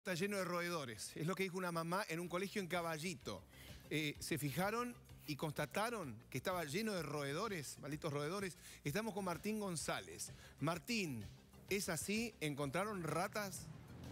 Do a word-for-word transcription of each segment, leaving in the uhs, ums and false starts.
Está lleno de roedores, es lo que dijo una mamá en un colegio en Caballito. Eh, se fijaron y constataron que estaba lleno de roedores, malditos roedores. Estamos con Martín González. Martín, ¿es así? ¿Encontraron ratas?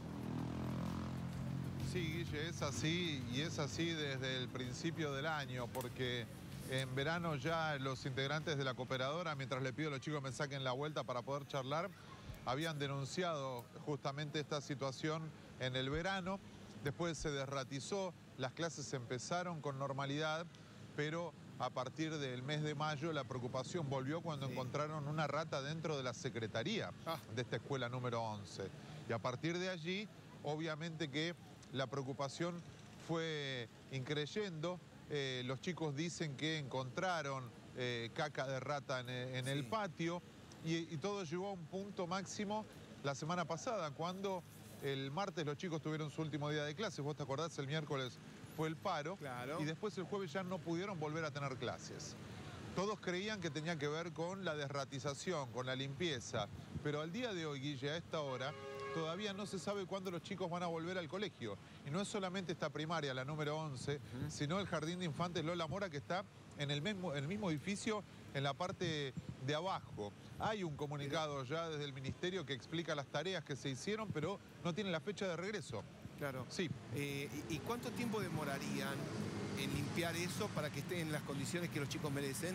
Sí, Guille, es así y es así desde el principio del año, porque en verano ya los integrantes de la cooperadora, mientras le pido a los chicos que me saquen la vuelta para poder charlar, habían denunciado justamente esta situación en el verano. Después se desratizó, las clases empezaron con normalidad, pero a partir del mes de mayo la preocupación volvió cuando sí. encontraron una rata dentro de la secretaría ah. de esta escuela número once. Y a partir de allí, obviamente que la preocupación fue increyendo. Eh, los chicos dicen que encontraron eh, caca de rata en, en sí. el patio y, y todo llegó a un punto máximo la semana pasada, cuando el martes los chicos tuvieron su último día de clases. Vos te acordás, el miércoles fue el paro. Claro. Y después el jueves ya no pudieron volver a tener clases. Todos creían que tenía que ver con la desratización, con la limpieza. Pero al día de hoy, Guille, a esta hora, todavía no se sabe cuándo los chicos van a volver al colegio. Y no es solamente esta primaria, la número once, uh-huh. sino el Jardín de Infantes Lola Mora, que está en el mismo, el mismo edificio, en la parte de abajo. Hay un comunicado ya desde el ministerio que explica las tareas que se hicieron, pero no tiene la fecha de regreso. Claro. Sí. Eh, ¿Y cuánto tiempo demorarían en limpiar eso para que estén en las condiciones que los chicos merecen?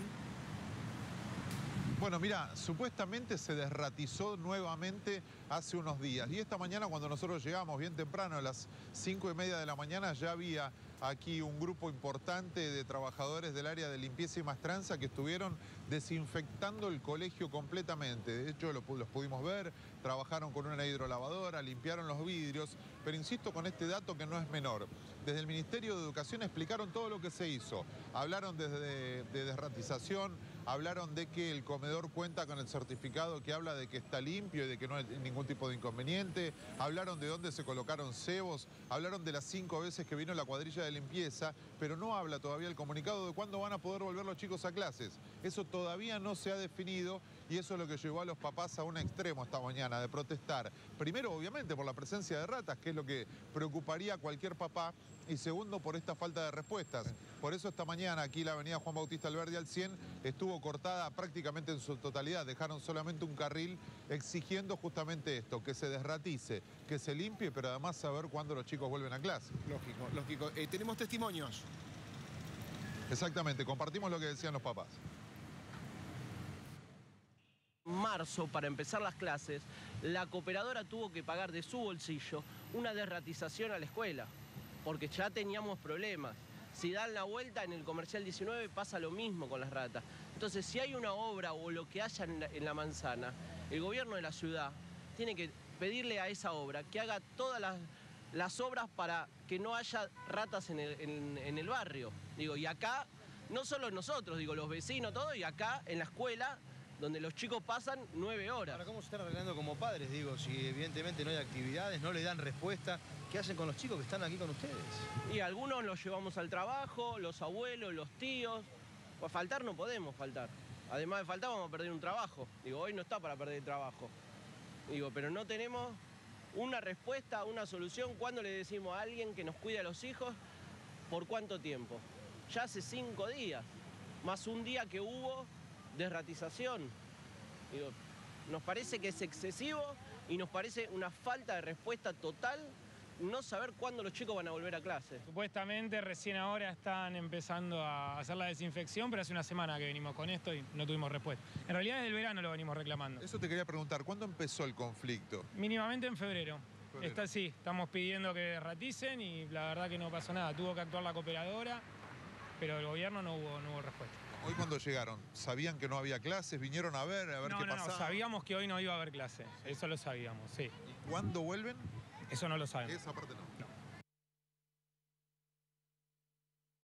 Bueno, mira, supuestamente se desratizó nuevamente hace unos días. Y esta mañana, cuando nosotros llegamos bien temprano, a las cinco y media de la mañana, ya había aquí un grupo importante de trabajadores del área de limpieza y maestranza que estuvieron desinfectando el colegio completamente. De hecho, lo, los pudimos ver, trabajaron con una hidrolavadora, limpiaron los vidrios. Pero insisto con este dato que no es menor. Desde el Ministerio de Educación explicaron todo lo que se hizo. Hablaron desde de, de desratización, hablaron de que el comedor cuenta con el certificado que habla de que está limpio y de que no hay ningún tipo de inconveniente. Hablaron de dónde se colocaron cebos, hablaron de las cinco veces que vino la cuadrilla de limpieza, pero no habla todavía el comunicado de cuándo van a poder volver los chicos a clases. Eso todavía no se ha definido y eso es lo que llevó a los papás a un extremo esta mañana, de protestar. Primero, obviamente, por la presencia de ratas, que es lo que preocuparía a cualquier papá, y segundo, por esta falta de respuestas. Por eso esta mañana aquí la avenida Juan Bautista Alberdi al cien estuvo cortada prácticamente en su totalidad. Dejaron solamente un carril exigiendo justamente esto, que se desratice, que se limpie, pero además saber cuándo los chicos vuelven a clase. Lógico, lógico. Eh, tenemos testimonios. Exactamente, compartimos lo que decían los papás. Marzo, para empezar las clases, la cooperadora tuvo que pagar de su bolsillo una desratización a la escuela, porque ya teníamos problemas. Si dan la vuelta en el Comercial diecinueve pasa lo mismo con las ratas. Entonces, si hay una obra o lo que haya en la, en la manzana, el gobierno de la ciudad tiene que pedirle a esa obra que haga todas las, las obras para que no haya ratas en el, en, en el barrio. Digo, y acá, no solo nosotros, digo, los vecinos, todo, y acá en la escuela, donde los chicos pasan nueve horas. Ahora, ¿cómo se están arreglando como padres? Digo, si evidentemente no hay actividades, no le dan respuesta, ¿qué hacen con los chicos que están aquí con ustedes? Y algunos los llevamos al trabajo, los abuelos, los tíos. Pues faltar no podemos faltar. Además de faltar vamos a perder un trabajo. Digo, hoy no está para perder el trabajo. Digo, pero no tenemos una respuesta, una solución. ¿Cuándo le decimos a alguien que nos cuide a los hijos? ¿Por cuánto tiempo? Ya hace cinco días, más un día que hubo desratización. Digo, nos parece que es excesivo y nos parece una falta de respuesta total no saber cuándo los chicos van a volver a clase. Supuestamente recién ahora están empezando a hacer la desinfección, pero hace una semana que venimos con esto y no tuvimos respuesta. En realidad desde el verano lo venimos reclamando. Eso te quería preguntar, ¿cuándo empezó el conflicto? Mínimamente en febrero. febrero. Está sí, estamos pidiendo que desraticen y la verdad que no pasó nada. Tuvo que actuar la cooperadora, pero el gobierno no hubo, no hubo respuesta. Hoy cuando llegaron, ¿sabían que no había clases? ¿Vinieron a ver, a ver no, qué no, pasaba? No, sabíamos que hoy no iba a haber clase. ¿Sí? Eso lo sabíamos, sí. ¿Y cuándo vuelven? Eso no lo sabemos. Esa parte no.